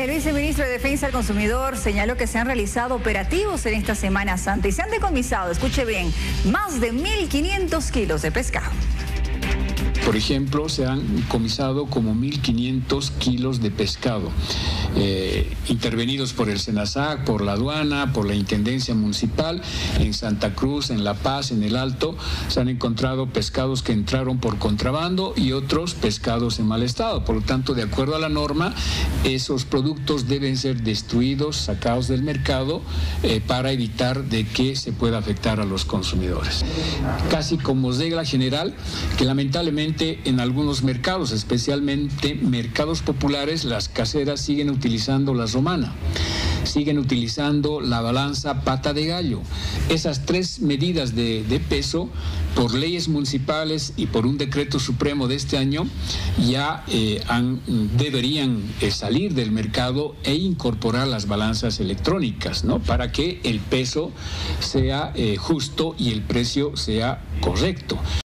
El viceministro de Defensa del Consumidor señaló que se han realizado operativos en esta Semana Santa y se han decomisado, escuche bien, más de 1.500 kilos de pescado. Por ejemplo, se han comisado como 1.500 kilos de pescado, intervenidos por el SENASAC, por la aduana, por la Intendencia Municipal. En Santa Cruz, en La Paz, en El Alto, se han encontrado pescados que entraron por contrabando y otros pescados en mal estado. Por lo tanto, de acuerdo a la norma, esos productos deben ser destruidos, sacados del mercado, para evitar de que se pueda afectar a los consumidores. Casi como regla general, que lamentablemente en algunos mercados, especialmente mercados populares, las caseras siguen utilizando la romana, siguen utilizando la balanza pata de gallo. Esas tres medidas de peso, por leyes municipales y por un decreto supremo de este año, ya deberían salir del mercado e incorporar las balanzas electrónicas, ¿no? Para que el peso sea justo y el precio sea correcto.